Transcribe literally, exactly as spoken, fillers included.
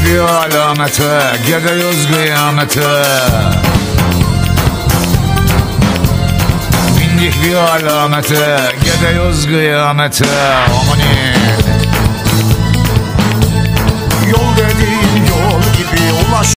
bir alamete, gidiyoruz kıyamete. Bindik bir alamete, gidiyoruz kıyamete. Amanin. Yol dediğin yol gibi ulaş.